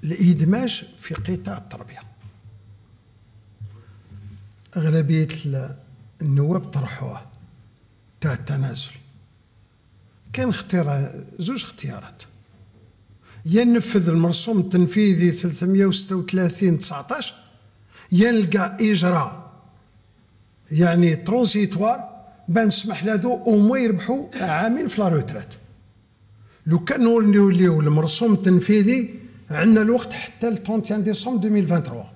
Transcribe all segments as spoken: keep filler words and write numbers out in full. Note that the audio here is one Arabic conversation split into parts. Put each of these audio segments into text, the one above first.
الإدماج في قطاع التربية. أغلبية النواب طرحوه تاع التنازل. كان اختيار زوج اختيارات: يا ننفذ المرسوم التنفيذي ثلاثمائة وستة وثلاثين تسعطاش، يا نلقى إجراء يعني ترونزيتوار باه نسمح لهذو أوموا يربحوا عامين في لا روترات. لو كان نوليو المرسوم التنفيذي عندنا الوقت حتى ل واحد وثلاثين ديسمبر ألفين وثلاثة وعشرين،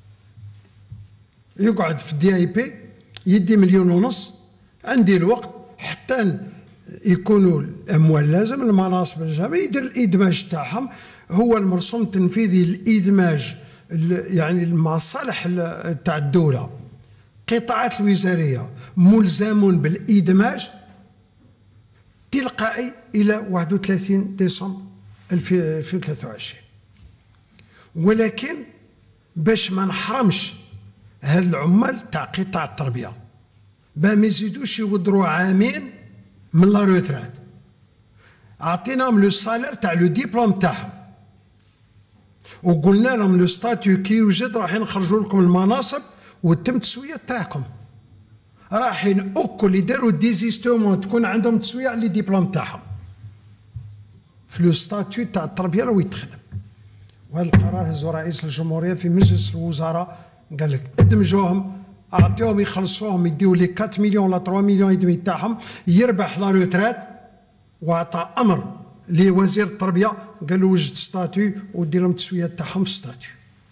يقعد في الدي اي بي يدي مليون ونص، عندي الوقت حتى يكونوا الاموال لازم المناصب الجامعيه يدير الادماج تاعهم. هو المرسوم التنفيذي الادماج يعني المصالح تاع الدوله، قطاعات الوزاريه ملزمون بالادماج تلقائي الى واحد وثلاثين ديسمبر ألفين وثلاثة وعشرين. ولكن باش ما نحرمش هاد العمال تاع قطاع التربيه باه ما يزيدوش يودروا عامين من لا روترات، عطيناهم لو سالير تاع لو ديبلوم تاعهم وقلنا لهم لو ستاتيو كي يوجد راح نخرجوا لكم المناصب وتم التسويه تاعكم. رايحين اوكل يديروا ديزيستومون تكون عندهم تسويه على لي ديبلوم تاعهم في لو ستاتيو تاع التربيه راه يتخدم. وهذا القرار هزو رئيس الجمهوريه في مجلس الوزراء، قال لك ادمجوهم، اعطيوهم يخلصوهم يديو لي أربعة مليون ولا ثلاثة مليون ودمي تاعهم يربح لا روترات. واعطى امر لوزير التربيه قال له وجد ستاتيو ودير لهم التسويات تاعهم في ستاتيو.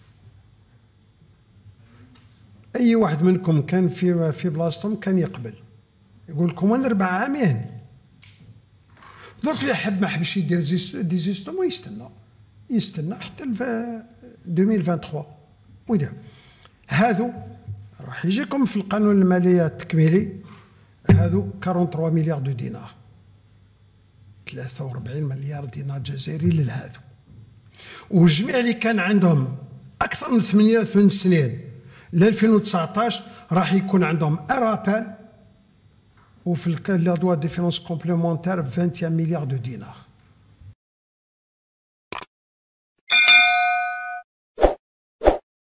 اي واحد منكم كان في في بلاصتهم كان يقبل، يقول لكم انا نربح عامين. درك اللي حب ما حبش يدير ديزيستوم ويستنى يستنى حتى ألفين وثلاثة وعشرين ويدير. هادو راح يجيكم في القانون الماليه التكميلي، هادو ثلاثة وأربعين مليار دو دينار، ثلاثة وأربعين مليار دينار جزائري للهادو. وجميع اللي كان عندهم اكثر من ثمانية ثمان سنين ل ألفين وتسعطاش راح يكون عندهم ارابال، وفي لا دوا ديفيرونس كومبليمونتير واحد وعشرين مليار دو دينار.